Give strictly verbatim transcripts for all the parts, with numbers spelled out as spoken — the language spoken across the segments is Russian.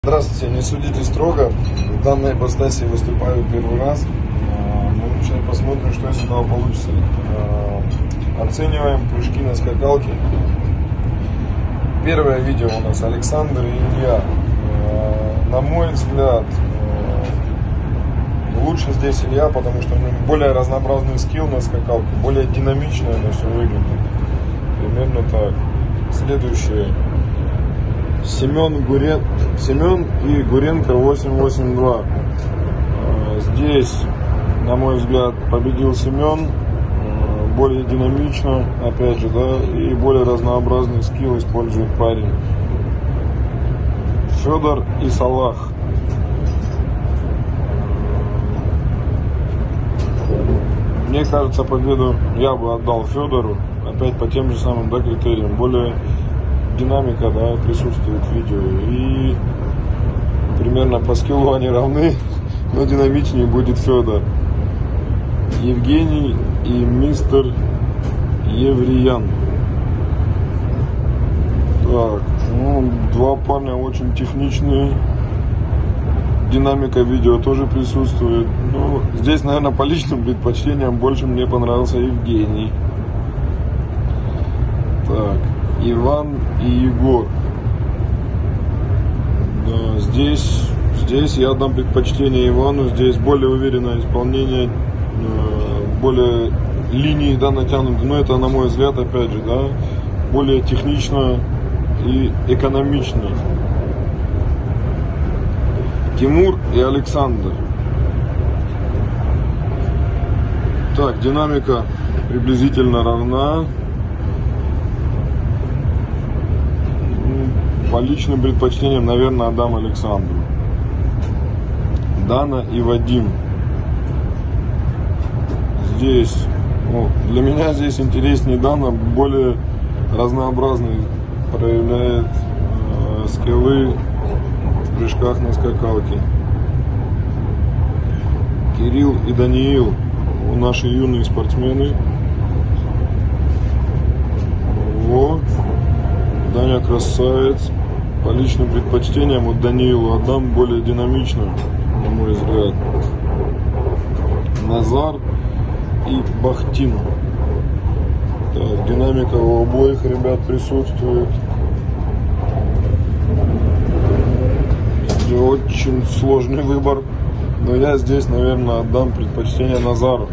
Здравствуйте, не судите строго. В данной ипостаси выступаю первый раз. Мы сейчас посмотрим, что из этого получится. Оцениваем прыжки на скакалке. Первое видео у нас Александр и Илья. На мой взгляд, лучше здесь Илья, потому что у него более разнообразный скилл на скакалке, более динамично это все выглядит. Примерно так. Следующее. Семен, Гурен... Семен и Гуренко восемь восемь два. Здесь, на мой взгляд, победил Семен. Более динамично, опять же, да, и более разнообразный скилл использует парень. Федор и Салах. Мне кажется, победу я бы отдал Федору, опять по тем же самым, да, критериям. Более динамика, да, присутствует в видео, и примерно по скиллу они равны, но динамичнее будет Федор. Евгений и мистер Евриян. Так, ну, два парня очень техничные. Динамика видео тоже присутствует. Ну, здесь, наверное, по личным предпочтениям больше мне понравился Евгений. Так, Иван и Егор. Да, здесь, здесь я дам предпочтение Ивану. Здесь более уверенное исполнение, более линии, да, натянуты. Но это, на мой взгляд, опять же, да, более технично и экономично. Тимур и Александр. Так, динамика приблизительно равна. По личным предпочтениям, наверное, отдам Александру. Дана и Вадим. Здесь, ну, для меня здесь интереснее Дана, более разнообразный, проявляет э, скиллы в прыжках на скакалке. Кирилл и Даниил, наши юные спортсмены. Вот. Даня красавец. По личным предпочтениям вот Даниилу отдам, более динамично, на мой взгляд. Назар и Бахтин. Так, динамика у обоих ребят присутствует. Здесь очень сложный выбор, но я здесь, наверное, отдам предпочтение Назару.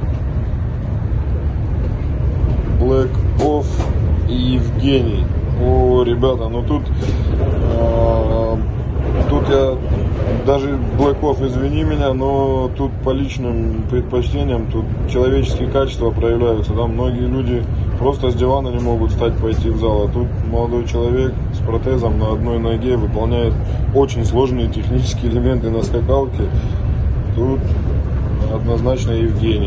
Black Off и Евгений. О, ребята, ну тут э, тут я даже Black Off, извини меня, но тут по личным предпочтениям, тут человеческие качества проявляются, да, многие люди просто с дивана не могут встать, пойти в зал, а тут молодой человек с протезом на одной ноге выполняет очень сложные технические элементы на скакалке. Тут однозначно Евгений.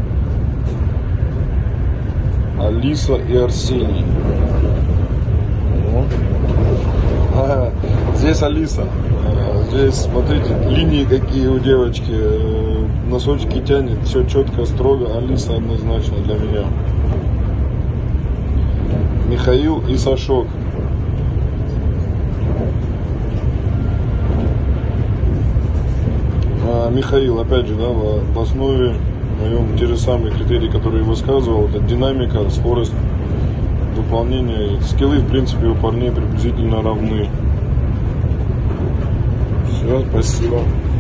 Алиса и Арсений. А, здесь Алиса. А, здесь, смотрите, линии какие у девочки. Носочки тянет, все четко, строго. Алиса однозначно для меня. Михаил и Сашок. А, Михаил, опять же, да, в, в основе моем те же самые критерии, которые высказывал. Это динамика, скорость выполнения. Скиллы, в принципе, у парней приблизительно равны. Все, спасибо.